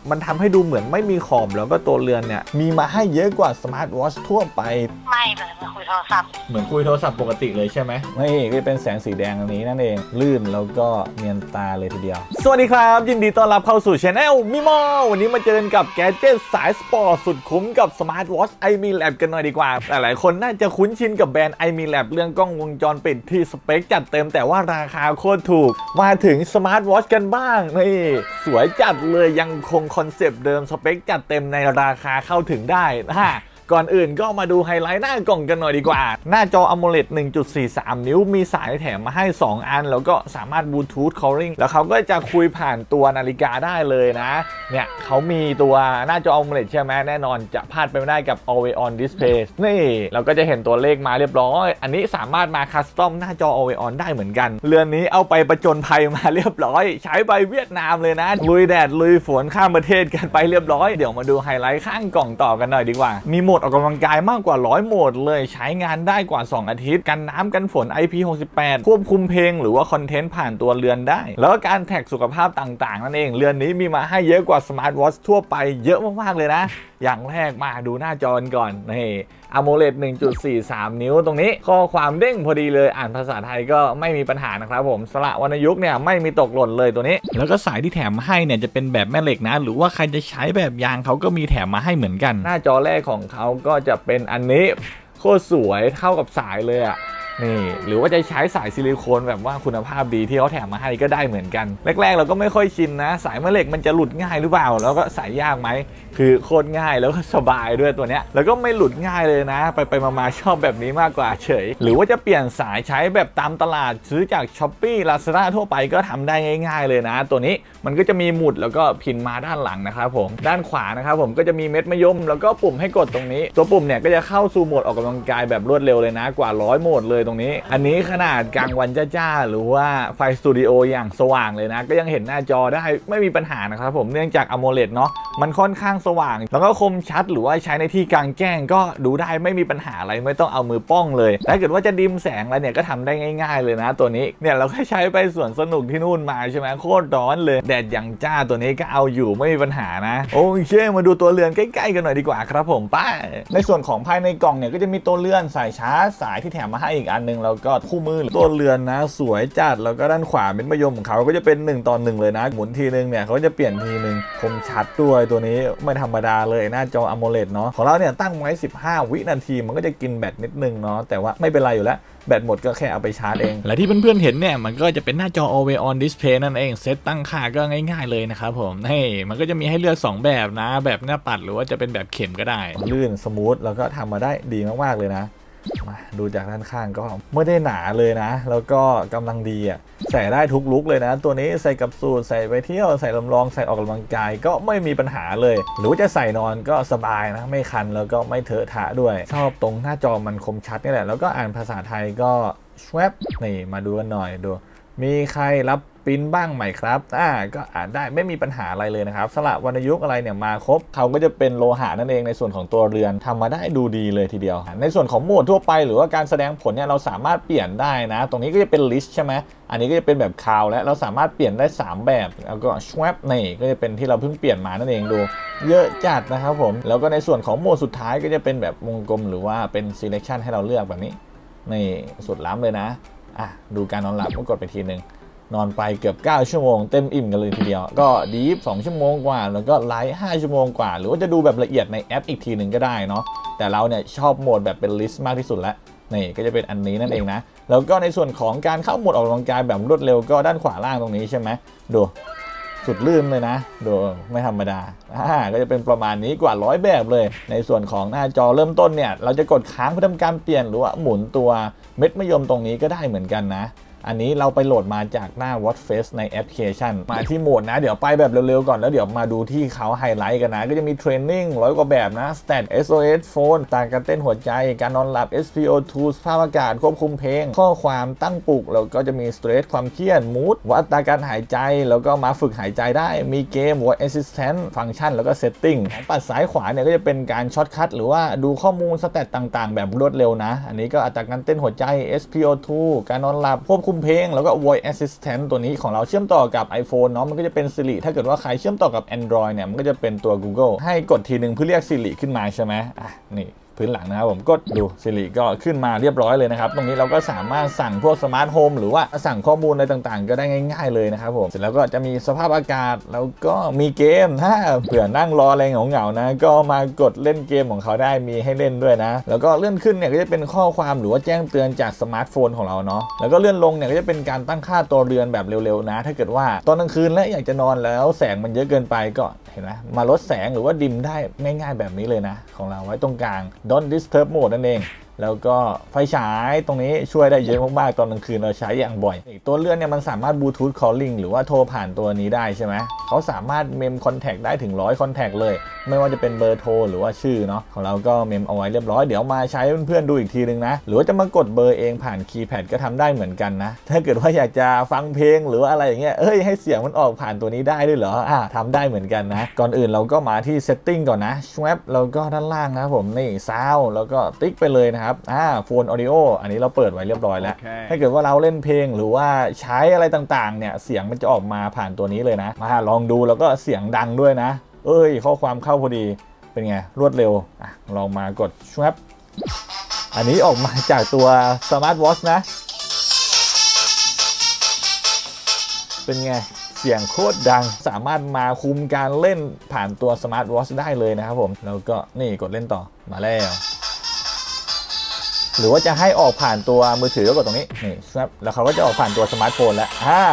มันทำให้ดูเหมือนไม่มีขอบแล้วก็ตัวเรือนเนี่ยมีมาให้เยอะกว่าสมาร์ทวอทช์ทั่วไปไม่เหมือนคุยโทรศัพท์เหมือนคุยโทรศัพท์ปกติเลยใช่ไหมไม่ก็เป็นแสงสีแดงอันนี้นั่นเองลื่นแล้วก็เนียนตาเลยทีเดียวสวัสดีครับยินดีต้อนรับเข้าสู่ Channel มิโมวันนี้มาเจอกันกับแกดเจ็ตสายสปอร์ตสุดคุ้มกับสมาร์ทวอทช์ iMilab กันหน่อยดีกว่าหลายๆคนน่าจะคุ้นชินกับแบรนด์ iMilab เรื่องกล้องวงจรปิดที่สเปคจัดเต็มแต่ว่าราคาโคตรถูกมาถึงสมาร์ทวอทช์กันบ้างนี่สวยจัดเลยยังคงคอนเซปต์เดิมสเปคจัดเต็มในราคาเข้าถึงได้ก่อนอื่นก็มาดูไฮไลท์หน้ากล่องกันหน่อยดีกว่าหน้าจอ AMOLED 1.43 นิ้วมีสายแถมมาให้2อันแล้วก็สามารถบลูทูธ calling แล้วเขาก็จะคุยผ่านตัวนาฬิกาได้เลยนะเนี่ยเขามีตัวหน้าจอ AMOLED ใช่ไหมแน่นอนจะพลาดไปไม่ได้กับ Always On Display นี่เราก็จะเห็นตัวเลขมาเรียบร้อยอันนี้สามารถมาคัสตอมหน้าจอ Always On ได้เหมือนกันเรือนนี้เอาไปประจนภัยมาเรียบร้อยใช้ไปเวียดนามเลยนะลุยแดดลุยฝนข้ามประเทศกันไปเรียบร้อยเดี๋ยวมาดูไฮไลท์ข้างกล่องต่อกันหน่อยดีกว่ามีโหมดออกกำลังกายมากกว่า100โหมดเลยใช้งานได้กว่า2อาทิตย์กันน้ำกันฝน IP68 ควบคุมเพลงหรือว่าคอนเทนต์ผ่านตัวเรือนได้แล้วก็การแท็กสุขภาพต่างๆนั่นเองเรือนนี้มีมาให้เยอะกว่าสมาร์ทวอทช์ทั่วไปเยอะมากๆเลยนะอย่างแรกมาดูหน้าจอก่อนนี่ AMOLED 1.43 นิ้วตรงนี้ข้อความเด้งพอดีเลยอ่านภาษาไทยก็ไม่มีปัญหานะครับผมสระวรรณยุกต์เนี่ยไม่มีตกหล่นเลยตัวนี้แล้วก็สายที่แถมมาให้เนี่ยจะเป็นแบบแม่เหล็กนะหรือว่าใครจะใช้แบบยางเขาก็มีแถมมาให้เหมือนกันหน้าจอแรกของเขาก็จะเป็นอันนี้โคตรสวยเท่ากับสายเลยอ่ะนี่หรือว่าจะใช้สายซิลิโคนแบบว่าคุณภาพดีที่เขาแถมมาให้ก็ได้เหมือนกันแรกๆเราก็ไม่ค่อยชินนะสายแม่เหล็กมันจะหลุดง่ายหรือเปล่าแล้วก็ใส่ยากไหมคือโคตรง่ายแล้วก็สบายด้วยตัวเนี้ยแล้วก็ไม่หลุดง่ายเลยนะไปมาชอบแบบนี้มากกว่าเฉยหรือว่าจะเปลี่ยนสายใช้แบบตามตลาดซื้อจาก Shopee Lazada ทั่วไปก็ทำได้ง่ายๆเลยนะตัวนี้มันก็จะมีหมุดแล้วก็พินมาด้านหลังนะครับผมด้านขวานะครับผมก็จะมีเม็ดมะยมแล้วก็ปุ่มให้กดตรงนี้ตัวปุ่มเนี่ยก็จะเข้าสู่โหมดออกกำลังกายแบบรวดเร็วเลยนะกว่า100โหมดเลยตรงนี้อันนี้ขนาดกลางวันจ้าๆหรือว่าไฟสตูดิโออย่างสว่างเลยนะก็ยังเห็นหน้าจอได้ไม่มีปัญหานะครับผมเนื่องจาก AMOLED เนาะมันค่อนข้างสว่างแล้วก็คมชัดหรือว่าใช้ในที่กลางแจ้งก็ดูได้ไม่มีปัญหาอะไรไม่ต้องเอามือป้องเลยถ้าเกิดว่าจะดิมแสงอะไรเนี่ยก็ทำได้ง่ายๆเลยนะตัวนี้เนี่ยเราก็ใช้ไปสวนสนุกที่นู่นมาใช่ไหมโคตรร้อนเลยแดดอย่างจ้าตัวนี้ก็เอาอยู่ไม่มีปัญหานะโอเคมาดูตัวเรือนใกล้ๆกันหน่อยดีกว่าครับผมป้าในส่วนของภายในกล่องเนี่ยก็จะมีตัวเรือนสายชาร์จสายที่แถมมาให้อีกอันนึงแล้วก็คู่มือตัวเรือนนะสวยจัดแล้วก็ด้านขวาเป็นมะยมของเขาก็จะเป็น1:1เลยนะหมุนทีนึงเนี่ยเขาจะเปลี่ยนทีนึงคมชัดด้วยตัวนี้ไม่ธรรมดาเลยหน้าจอ AMOLED เนาะของเราเนี่ยตั้งไว้15วินาทีมันก็จะกินแบตนิดนึงเนาะแต่ว่าไม่เป็นไรอยู่แล้วแบตหมดก็แค่เอาไปชาร์จเองและที่เพื่อนๆเห็นเนี่ยมันก็จะเป็นหน้าจอ Always On Display นั่นเองเซตตั้งค่าก็ง่ายๆเลยนะครับผมนี่มันก็จะมีให้เลือก2แบบนะแบบหน้าปัดหรือว่าจะเป็นแบบเข็มก็ได้ลื่นสมูทแล้วก็ทำมาได้ดีมากๆเลยนะมาดูจากด้านข้างก็ไม่ได้หนาเลยนะแล้วก็กำลังดีอ่ะใส่ได้ทุกลุคเลยนะตัวนี้ใส่กับสูทใส่ไปเที่ยวใส่ลำลองใส่ออกกำลังกายก็ไม่มีปัญหาเลยหรือว่าจะใส่นอนก็สบายนะไม่คันแล้วก็ไม่เถอะทะด้วยชอบตรงหน้าจอมันคมชัดนี่แหละแล้วก็อ่านภาษาไทยก็ชวบนี่มาดูกันหน่อยดูมีใครรับปริ้นบ้างไหมครับก็อ่านได้ไม่มีปัญหาอะไรเลยนะครับสระวรรณยุกต์อะไรเนี่ยมาครบเขาก็จะเป็นโลหะนั่นเองในส่วนของตัวเรือนทำมาได้ดูดีเลยทีเดียวในส่วนของโหมดทั่วไปหรือว่าการแสดงผลเนี่ยเราสามารถเปลี่ยนได้นะตรงนี้ก็จะเป็นลิสต์ใช่ไหมอันนี้ก็จะเป็นแบบคาวและเราสามารถเปลี่ยนได้3แบบแล้วก็ชวบนี่ก็จะเป็นที่เราเพิ่งเปลี่ยนมานั่นเองดูเยอะจัดนะครับผมแล้วก็ในส่วนของโหมดสุดท้ายก็จะเป็นแบบวงกลมหรือว่าเป็น selection ให้เราเลือกแบบนี้นี่สุดล้ำเลยนะดูการนอนหลับก็กดไปทีนึงนอนไปเกือบ9ชั่วโมงเต็มอิ่มกันเลยทีเดียวก็ดีฟ2ชั่วโมงกว่าแล้วก็ไลท์5ชั่วโมงกว่าหรือว่าจะดูแบบละเอียดในแอปอีกทีหนึ่งก็ได้เนาะแต่เราเนี่ยชอบโหมดแบบเป็นลิสต์มากที่สุดแล้วนี่ก็จะเป็นอันนี้นั่นเองนะแล้วก็ในส่วนของการเข้าโหมดออกกำลังกายแบบรวดเร็วก็ด้านขวาล่างตรงนี้ใช่ไหมดูสุดลื่นเลยนะดูไม่ธรรมดาก็จะเป็นประมาณนี้กว่า100แบบเลยในส่วนของหน้าจอเริ่มต้นเนี่ยเราจะกดค้างเพื่อทำการเปลี่ยนหรือว่าหมุนตัวเม็ดมะยมตรงนี้ก็ได้เหมือนกันนะอันนี้เราไปโหลดมาจากหน้า Watch Face ในแอปพลิเคชันมาที่โหมดนะเดี๋ยวไปแบบเร็วๆก่อนแล้วเดี๋ยวมาดูที่เขาไฮไลท์กันนะก็จะมีเทรนนิ่ง100 กว่าแบบนะ Stat SOS Phone ต่างการเต้นหัวใจการนอนหลับ SpO2 สภาพอากาศควบคุมเพลงข้อความตั้งปลุกแล้วก็จะมี Stress ความเครียด Mood วัดอัตราการหายใจแล้วก็มาฝึกหายใจได้มีเกม Voice Assistant ฟังก์ชันแล้วก็ Setting ของปัดซ้ายขวาเนี่ยก็จะเป็นการช็อตคัทหรือว่าดูข้อมูลสแตทต่างๆแบบรวดเร็วนะอันนี้ก็อัตราการเต้นหัวใจ SpO2 การนอนหลับควบคุมเพลงแล้วก็ voice assistant ตัวนี้ของเราเชื่อมต่อกับ iPhone เนาะมันก็จะเป็น Siri ถ้าเกิดว่าใครเชื่อมต่อกับ Android เนี่ยมันก็จะเป็นตัว Google ให้กดทีนึงเพื่อเรียก Siri ขึ้นมาใช่ไหมนี่พื้นหลังนะครับผมกดดู Siri ก็ขึ้นมาเรียบร้อยเลยนะครับตรงนี้เราก็สามารถสั่งพวกสมาร์ทโฮมหรือว่าสั่งข้อมูลอะไรต่างๆก็ได้ง่ายๆเลยนะครับผมเสร็จแล้วก็จะมีสภาพอากาศแล้วก็มีเกมถ้าเผื่อนั่งรออะไรเหงาๆนะก็มากดเล่นเกมของเขาได้มีให้เล่นด้วยนะแล้วก็เลื่อนขึ้นเนี่ยก็จะเป็นข้อความหรือว่าแจ้งเตือนจากสมาร์ทโฟนของเราเนาะแล้วก็เลื่อนลงเนี่ยก็จะเป็นการตั้งค่าตัวเรือนแบบเร็วๆนะถ้าเกิดว่าตอนกลางคืนและอยากจะนอนแล้วแสงมันเยอะเกินไปก็เห็นไหมมาลดแสงหรือว่าดิมได้ง่ายๆแบบนี้เลยนะของเราไว้ตรงกลาง Don't Disturb Mode นั่นเองแล้วก็ไฟฉายตรงนี้ช่วยได้เยอะมากๆตอนกลางคืนเราใช้อย่างบ่อยตัวเลื่อนเนี่ยมันสามารถบลูทูธคอลลิ่งหรือว่าโทรผ่านตัวนี้ได้ใช่ไหมเขาสามารถเมมคอนแทคได้ถึง100คอนแทคเลยไม่ว่าจะเป็นเบอร์โทรหรือว่าชื่อเนาะของเราก็เมมเอาไว้เรียบร้อยเดี๋ยวมาใช้เพื่อนๆดูอีกทีนึงนะหรือว่าจะมากดเบอร์เองผ่านคีย์แพดก็ทำได้เหมือนกันนะถ้าเกิดว่าอยากจะฟังเพลงหรือว่าอะไรอย่างเงี้ยให้เสียงมันออกผ่านตัวนี้ได้ด้วยเหรอทำได้เหมือนกันนะก่อนอื่นเราก็มาที่ setting ก่อนนะชวบแล้วก็ด้านล่างนะผมนี่ซาวด์แล้วก็ติ๊กไปเลยนะครับโฟนAudio อันนี้เราเปิดไว้เรียบร้อยแล้ว ถ้าเกิดว่าเราเล่นเพลงหรือว่าใช้อะไรต่างๆเนี่ยเสียงมันจะออกมาผ่านตัวนี้เลยนะมาลองดูแล้วก็เสียงดังด้วยนะข้อความเข้าพอดีเป็นไงรวดเร็วลองมากดชวบอันนี้ออกมาจากตัว Smart Watch นะเป็นไงเสียงโคตรดังสามารถมาคุมการเล่นผ่านตัว Smart Watch ได้เลยนะครับผมแล้วก็นี่กดเล่นต่อมาแล้วหรือว่าจะให้ออกผ่านตัวมือถือก็กดตรงนี้นี่ครับแล้วเขาก็จะออกผ่านตัวสมาร์ทโฟนแล้ว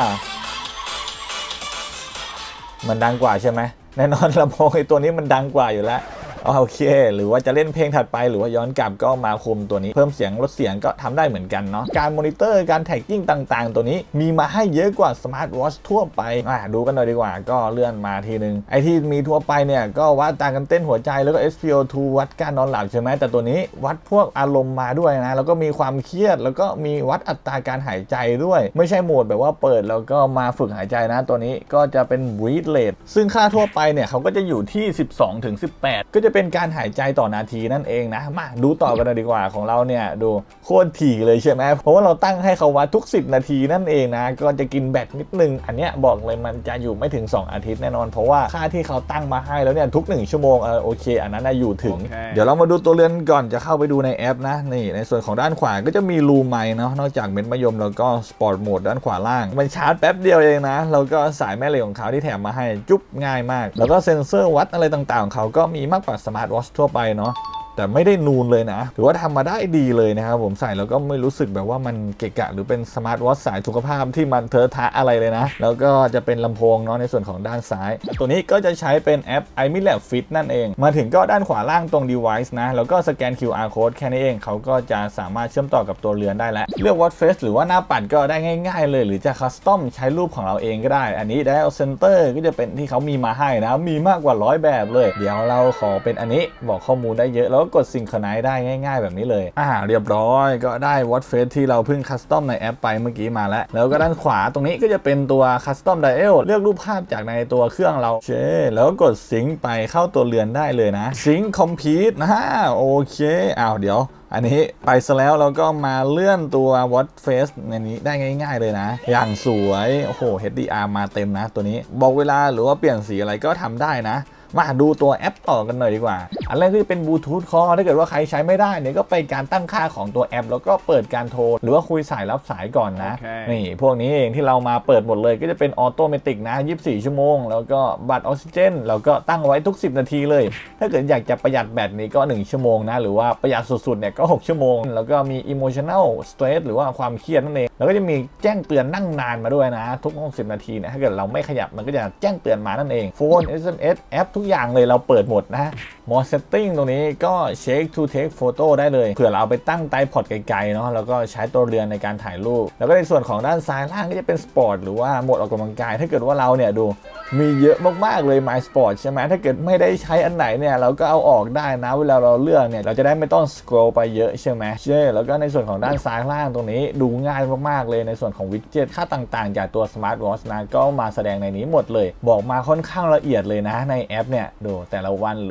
มันดังกว่าใช่ไหมแน่นอนลำโพงไอ้ตัวนี้มันดังกว่าอยู่แล้วโอเคหรือว่าจะเล่นเพลงถัดไปหรือว่าย้อนกลับก็มาคุมตัวนี้เพิ่มเสียงลดเสียงก็ทำได้เหมือนกันเนาะการมอนิเตอร์การแท็กกิ้งต่างๆตัวนี้มีมาให้เยอะกว่าสมาร์ทวอชทั่วไปดูกันหน่อยดีกว่าก็เลื่อนมาทีนึงไอที่มีทั่วไปเนี่ยก็วัดตาการเต้นหัวใจแล้วก็ SpO2 วัดการนอนหลับใช่ไหมแต่ตัวนี้วัดพวกอารมณ์มาด้วยนะแล้วก็มีความเครียดแล้วก็มีวัดอัตราการหายใจด้วยไม่ใช่โหมดแบบว่าเปิดแล้วก็มาฝึกหายใจนะตัวนี้ก็จะเป็น breathe rate ซึ่งค่าทั่วไปเนี่ยเขาก็จะอยู่ที่ 12-18 ก็จะเป็นการหายใจต่อนาทีนั่นเองนะมาดูต่อกันเลยดีกว่าของเราเนี่ยดูโคตรถี่เลยใช่ไหมเพราะว่าเราตั้งให้เขาวัดทุก10นาทีนั่นเองนะก็จะกินแบตนิดนึงอันเนี้ยบอกเลยมันจะอยู่ไม่ถึง2อาทิตย์แน่นอนเพราะว่าค่าที่เขาตั้งมาให้แล้วเนี่ยทุก1ชั่วโมงโอเคอันนั้นอยู่ถึง เดี๋ยวเรามาดูตัวเรือนก่อนจะเข้าไปดูในแอปนะนี่ในส่วนของด้านขวาก็จะมีรูไมค์เนาะนอกจากเม็ดมะยมแล้วก็สปอร์ตโหมดด้านขวาล่างมันชาร์จแป๊บเดียวเองนะแล้วก็สายแม่เหล็กของเขาที่แถมมาให้จุ๊บง่ายมากแล้วก็เซ็นเซอร์วัดอะไรต่างๆของเขาก็มีมากกว่าสมาร์ทวอทช์ทั่วไปเนาะแต่ไม่ได้นูนเลยนะถือว่าทำมาได้ดีเลยนะครับผมใส่แล้วก็ไม่รู้สึกแบบว่ามันเกะกะหรือเป็นสมาร์ทวอทช์สายสุขภาพที่มันเทอะทะอะไรเลยนะแล้วก็จะเป็นลำโพงเนาะในส่วนของด้านซ้ายตัวนี้ก็จะใช้เป็นแอป iMilab Fit นั่นเองมาถึงก็ด้านขวาล่างตรง device นะแล้วก็สแกน QR code แค่นี้เองเขาก็จะสามารถเชื่อมต่อกับตัวเรือนได้แล้วเลือก Watch Face หรือว่าหน้าปัดก็ได้ง่ายๆเลยหรือจะคัสตอมใช้รูปของเราเองก็ได้อันนี้ Dial Center ก็จะเป็นที่เขามีมาให้นะมีมากกว่า100แบบเลยเดี๋ยวเราขอเป็นอันนี้บอกข้อมูลได้เยอะแล้วก็กด Synchronizeได้ง่ายๆแบบนี้เลยเรียบร้อยก็ได้ Watch Face ที่เราเพิ่งคัสตอมในแอปไปเมื่อกี้มาแล้วก็ด้านขวาตรงนี้ก็จะเป็นตัว Custom Dial เลือกรูปภาพจากในตัวเครื่องเราแล้วก็กด Sync ไปเข้าตัวเรือนได้เลยนะ Sync Complete โอเคเดี๋ยวอันนี้ไปซะแล้วเราก็มาเลื่อนตัว Watch Face ในนี้ได้ง่ายๆเลยนะอย่างสวยโอ้โห HDR มาเต็มนะตัวนี้บอกเวลาหรือว่าเปลี่ยนสีอะไรก็ทำได้นะมาดูตัวแอปต่อกันหน่อยดีกว่าอันแรกก็จะเป็นบลูทูธคอลถ้าเกิดว่าใครใช้ไม่ได้เนี่ยก็ไปการตั้งค่าของตัวแอปแล้วก็เปิดการโทรหรือว่าคุยสายรับสายก่อนนะ นี่พวกนี้เองที่เรามาเปิดหมดเลยก็จะเป็นออโตเมติกนะ24ชั่วโมงแล้วก็บัตรออกซิเจนเราก็ตั้งไว้ทุก10นาทีเลยถ้าเกิดอยากจะประหยัดแบตนี้ก็1ชั่วโมงนะหรือว่าประหยัดสุดๆเนี่ยก็6ชั่วโมงแล้วก็มี emotional stress หรือว่าความเครียดนั่นเองแล้วก็จะมีแจ้งเตือนนั่งนานมาด้วยนะทุก60นาทีเนี่ยถ้าเกิดเราไม่ขยับมันก็จะแจ้งเตือนมานั่นเองโฟน SMS แอปทุกอย่างเลยเราเปิดหมดนะ More Setting ตรงนี้ก็ Shake to Take Photo ได้เลยเผื่อเราเอาไปตั้งไตรพอดไกลๆเนาะแล้วก็ใช้ตัวเรือนในการถ่ายรูปแล้วก็ในส่วนของด้านซ้ายล่างก็จะเป็น Sport หรือว่าโหมดออกกำลังกายถ้าเกิดว่าเราเนี่ยดูมีเยอะมากๆเลย My Sport ใช่ไหมถ้าเกิดไม่ได้ใช้อันไหนเนี่ยเราก็เอาออกได้นะเวลาเราเลือกเนี่ยเราจะได้ไม่ต้อง scroll ไปเยอะใช่ไหมแล้วก็ในส่วนของด้านซ้ายล่างตรงนี้ดูง่ายมากๆเลยในส่วนของวิดเจ็ตค่าต่างๆจากตัว Smart Watch นะก็มาแสดงในนี้หมดเลยบอกมาค่อนข้างละเอียดเลยนะในแอปเนี่ยดูแต่ละวันหรือว่าจะดู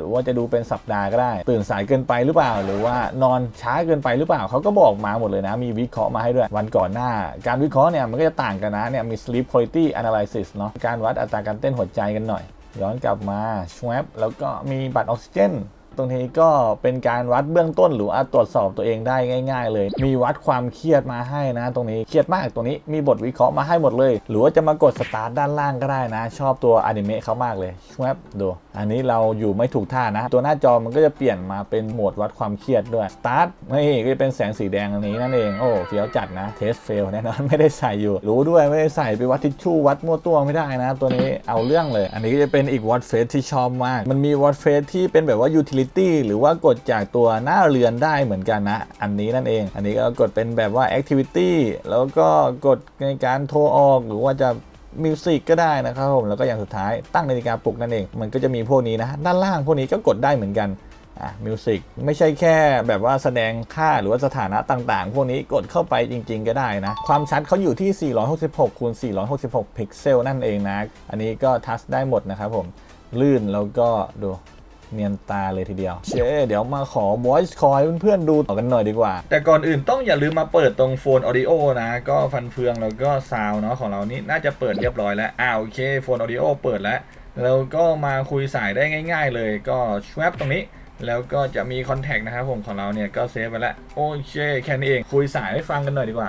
ดูเป็นสัปดาห์ก็ได้ตื่นสายเกินไปหรือเปล่าหรือว่านอนช้าเกินไปหรือเปล่าเขาก็บอกมาหมดเลยนะมีวิเคราะห์มาให้ด้วยวันก่อนหน้าการวิเคราะห์เนี่ยมันก็จะต่างกันนะเนี่ยมี sleep quality analysis เนาะการวัดอัตราการเต้นหัวใจกันหน่อยย้อนกลับมาชวบแล้วก็มีบัตรออกซิเจนตรงนี้ก็เป็นการวัดเบื้องต้นหรือตรวจสอบตัวเองได้ง่ายๆเลยมีวัดความเครียดมาให้นะตรงนี้เครียดมากตรงนี้มีบทวิเคราะห์มาให้หมดเลยหรือว่าจะมากดสตาร์ทด้านล่างก็ได้นะชอบตัวอนิเมะเขามากเลยชวบดูอันนี้เราอยู่ไม่ถูกท่านะตัวหน้าจอมันก็จะเปลี่ยนมาเป็นโหมดวัดความเครียดด้วยสตาร์ทนี่ก็จะเป็นแสงสีแดงอันนี้นั่นเองโอ้เฟี้ยวจัดนะเทสเฟลแน่นอนไม่ได้ใส่อยู่รู้ด้วยไม่ได้ใส่ไปวัดทิชชู่วัดมั่วตัวไม่ได้นะตัวนี้เอาเรื่องเลยอันนี้ก็จะเป็นอีกวัดเฟสที่ชอบมากมันมีวัดเฟสที่เป็นแบบว่ายูทิลิตี้หรือว่ากดจากตัวหน้าเรือนได้เหมือนกันนะอันนี้นั่นเองอันนี้ก็กดเป็นแบบว่า activity แล้วก็กดในการโทรออกหรือว่าจะมิวสิกก็ได้นะครับผมแล้วก็อย่างสุดท้ายตั้งนาฬิกาปลุกนั่นเองมันก็จะมีพวกนี้นะด้านล่างพวกนี้ก็กดได้เหมือนกันมิวสิกไม่ใช่แค่แบบว่าแสดงค่าหรือว่าสถานะต่างๆพวกนี้กดเข้าไปจริงๆก็ได้นะความชัดเขาอยู่ที่466คูณ466พิกเซลนั่นเองนะอันนี้ก็ทัชได้หมดนะครับผมลื่นแล้วก็ดูเนียนตาเลยทีเดียวเดี๋ยวมาขอ voice call ให้เพื่อนๆดูต่อกันหน่อยดีกว่าแต่ก่อนอื่นต้องอย่าลืมมาเปิดตรงโฟน audio นะก็ฟันเฟืองแล้วก็ซาวเนาะของเรานี่น่าจะเปิดเรียบร้อยแล้วโอเคโฟน audio เปิดแล้วก็มาคุยสายได้ง่ายๆเลยก็ชวบตรงนี้แล้วก็จะมีคอนแทคนะครับผมของเราเนี่ยก็เซฟไปแล้วโอเคแค่นี้เองคุยสายให้ฟังกันหน่อยดีกว่า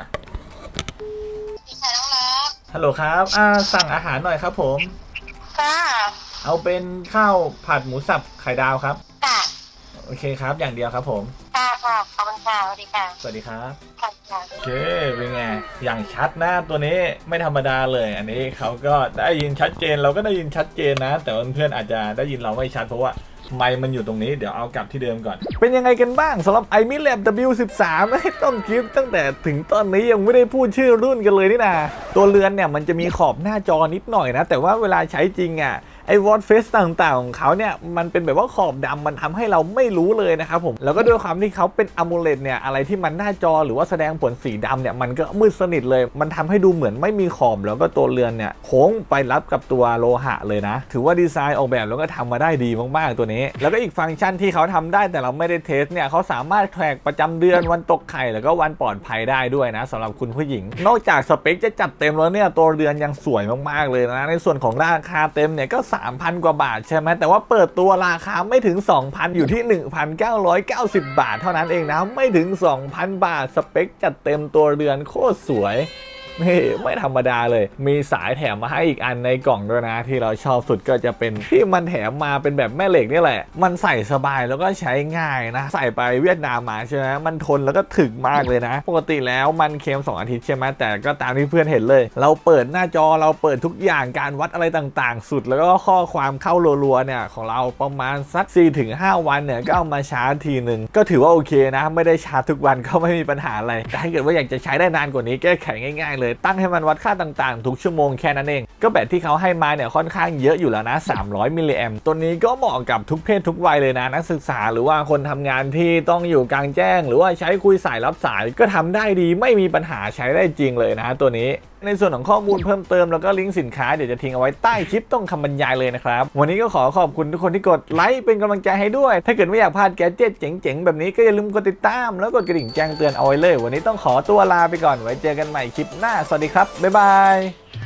ฮัลโหลครับสั่งอาหารหน่อยครับผมเอาเป็นข้าวผัดหมูสับไข่ดาวครับโอเคครับอย่างเดียวครับผมค่ะขอบคุณค่ะสวัสดีค่ะสวัสดีครับโอเคเป็นไงอย่างชัดนะตัวนี้ไม่ธรรมดาเลยอันนี้เขาก็ได้ยินชัดเจนเราก็ได้ยินชัดเจนนะแต่เพื่อนอาจจะได้ยินเราไม่ชัดเพราะว่าไมค์มันอยู่ตรงนี้เดี๋ยวเอากลับที่เดิมก่อนเป็นยังไงกันบ้างสำหรับ iMiLab W13 ต้องคลิปตั้งแต่ถึงตอนนี้ยังไม่ได้พูดชื่อรุ่นกันเลยนี่นะตัวเรือนเนี่ยมันจะมีขอบหน้าจอนิดหน่อยนะแต่ว่าเวลาใช้จริงไอ้วอตเฟสต่างๆของเขาเนี่ยมันเป็นแบบว่าขอบดำมันทำให้เราไม่รู้เลยนะครับผมแล้วก็ด้วยความที่เขาเป็นAMOLEDเนี่ยอะไรที่มันหน้าจอหรือว่าแสดงผลสีดำเนี่ยมันก็มืดสนิทเลยมันทำให้ดูเหมือนไม่มีขอบแล้วก็ตัวเรือนเนี่ยโค้งไปรับกับตัวโลหะเลยนะถือว่าดีไซน์ออกแบบแล้วก็ทำมาได้ดีมากๆตัวนี้แล้วก็อีกฟังก์ชันที่เขาทำได้แต่เราไม่ได้เทสเนี่ยเขาสามารถแทร็กประจำเดือนวันตกไข่แล้วก็วันปลอดภัยได้ด้วยนะสำหรับคุณผู้หญิงนอกจากสเปคจะจัดเต็มแล้วเนี่ยตัวเรือนยังสวยมากๆเลยนะในส่วนของราคาเต็มเนี่ยก็ 3,000 กว่าบาทใช่ไหมแต่ว่าเปิดตัวราคาไม่ถึง 2,000 อยู่ที่ 1,990 บาทเท่านั้นเองนะไม่ถึง 2,000 บาทสเปคจัดเต็มตัวเรือนโคตรสวยไม่ธรรมดาเลยมีสายแถมมาให้อีกอันในกล่องด้วยนะที่เราชอบสุดก็จะเป็นที่มันแถมมาเป็นแบบแม่เหล็กนี่แหละมันใส่สบายแล้วก็ใช้ง่ายนะใส่ไปเวียดนามมาใช่ไหมมันทนแล้วก็ถึกมากเลยนะปกติแล้วมันเค็ม2 อาทิตย์ใช่ไหมแต่ก็ตามที่เพื่อนเห็นเลยเราเปิดหน้าจอเราเปิดทุกอย่างการวัดอะไรต่างๆสุดแล้วก็ข้อความเข้ารัวๆเนี่ยของเราประมาณสัก 4-5 วันเนี่ยก็เอามาชาร์จทีหนึ่งก็ถือว่าโอเคนะไม่ได้ชาร์จทุกวันก็ไม่มีปัญหาอะไรแต่ถ้าเกิดว่าอยากจะใช้ได้นานกว่านี้แก้ไขง่ายๆตั้งให้มันวัดค่าต่างๆทุกชั่วโมงแค่นั้นเองก็แบตที่เขาให้มาเนี่ยค่อนข้างเยอะอยู่แล้วนะ300มิลลิแอมป์ตัวนี้ก็เหมาะกับทุกเพศทุกวัยเลยนะนักศึกษาหรือว่าคนทำงานที่ต้องอยู่กลางแจ้งหรือว่าใช้คุยสายรับสายก็ทำได้ดีไม่มีปัญหาใช้ได้จริงเลยนะตัวนี้ในส่วนของข้อมูลเพิ่มเติมแล้วก็ลิงก์สินค้าเดี๋ยวจะทิ้งเอาไว้ใต้คลิปตรงคำบรรยายเลยนะครับวันนี้ก็ขอขอบคุณทุกคนที่กดไลค์เป็นกำลังใจให้ด้วยถ้าเกิดไม่อยากพลาดแกดเจ็ตเจ๋งๆแบบนี้ก็อย่าลืมกดติดตามแล้วกดกระดิ่งแจ้งเตือนเอาไว้เลยวันนี้ต้องขอตัวลาไปก่อนไว้เจอกันใหม่คลิปหน้าสวัสดีครับบ๊ายบาย